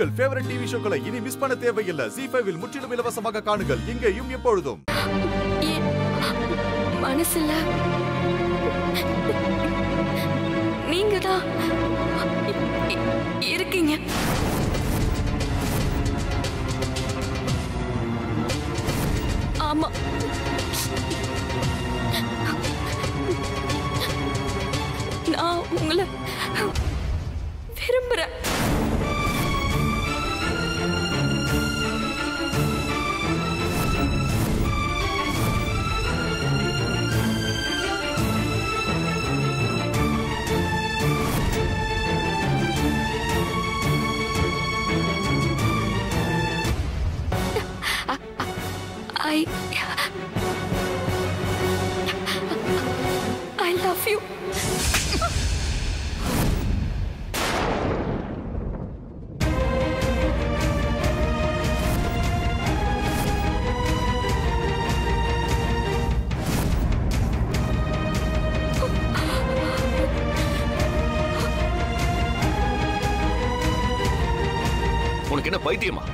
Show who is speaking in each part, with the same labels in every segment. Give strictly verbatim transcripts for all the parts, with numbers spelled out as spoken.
Speaker 1: உங்கள் favourite TV ஷோக்களை இனி miss பண்ண தேவையில்லை. ஜீ ஃபைவ் இல் முற்றிலும் இலவசமாக காணுங்கள். இங்கேயும் எப்பொழுதும்.
Speaker 2: மனசுல நீங்க தான் இருக்கீங்க. ஆமா, நான் உங்களை விரும்புறேன். I I love you.
Speaker 3: உனக்கு என்ன பைத்தியமா?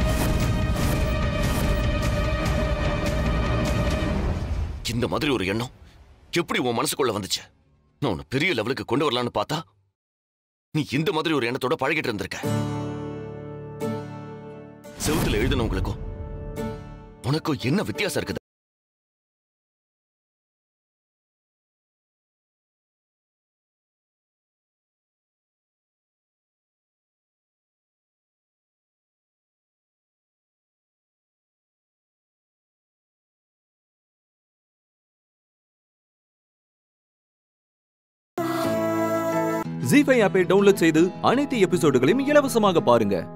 Speaker 3: இந்த மாதிரி ஒரு எண்ணம் எப்படி உன் மனசுக்குள்ள வந்துச்சு? நான் உன்னை பெரிய லெவலுக்கு கொண்டு வரலான்னு பார்த்தா நீ இந்த மாதிரி ஒரு எண்ணத்தோட பழகிட்டு இருந்திருக்க. செவுத்துல எழுதினவங்களுக்கும் உனக்கும் என்ன வித்தியாசம் இருக்குது?
Speaker 4: ஜீ ஃபைவ் ஆப்பை டவுன்லோட் செய்து அனைத்து எபிசோடுகளையும் இலவசமாக பாருங்க.